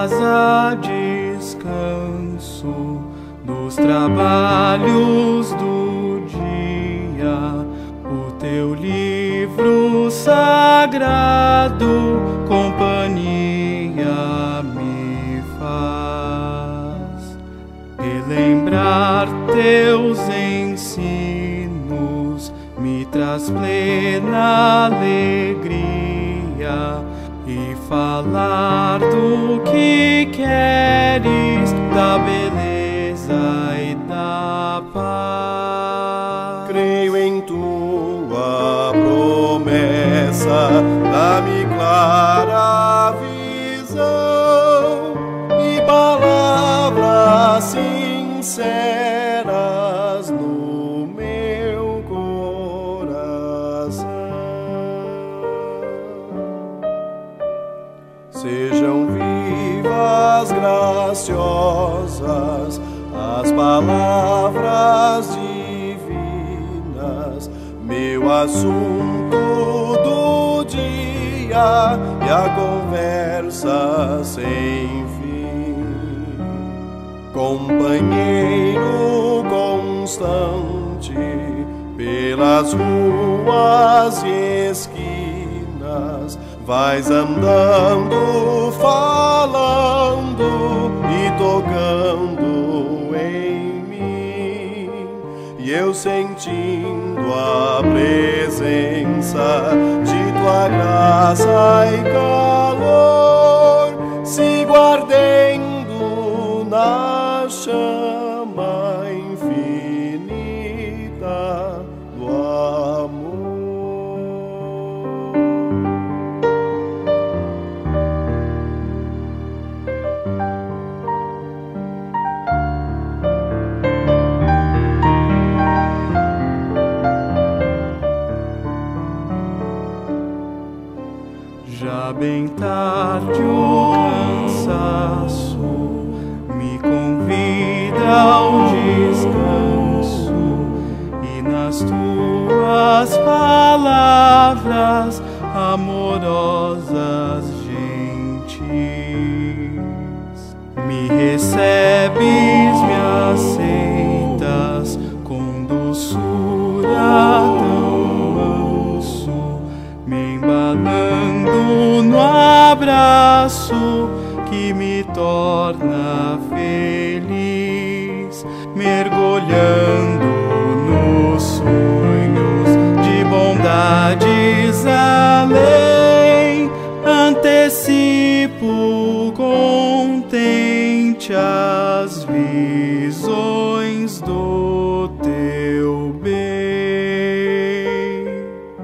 casa descanso dos trabalhos do dia. O teu livro sagrado companhia me faz relembrar teus ensinos, me traz plena alegria e falar do que queres, da beleza e da paz. Creio em tua promessa, dá-me clara visão e palavras sinceras no meu coração. Sejam vivas, graciosas as palavras divinas, meu assunto do dia e a conversa sem fim. Companheiro constante pelas ruas e esquinas, vais andando, falando e tocando em mim, e eu sentindo a presença de tua graça e calor, sigo ardendo na chama infinita do amor. Já bem tarde o cansaço me convida ao descanso, e nas tuas palavras amorosas, gentis, me recebes, me aceitas com doçura tão manso, me embalando no abraço que me torna feliz, mergulhando nos sonhos de bondades além, antecipo contente as visões do teu bem.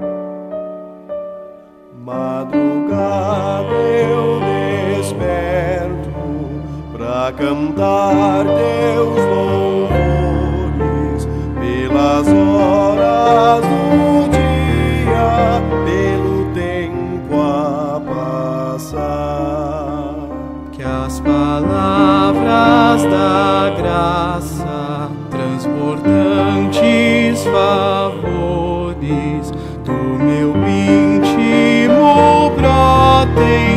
Madrugada eu desperto pra cantar teus louvores pelas horas do dia, pelo tempo a passar. Que as palavras da graça, transbordantes favores do meu íntimo brotem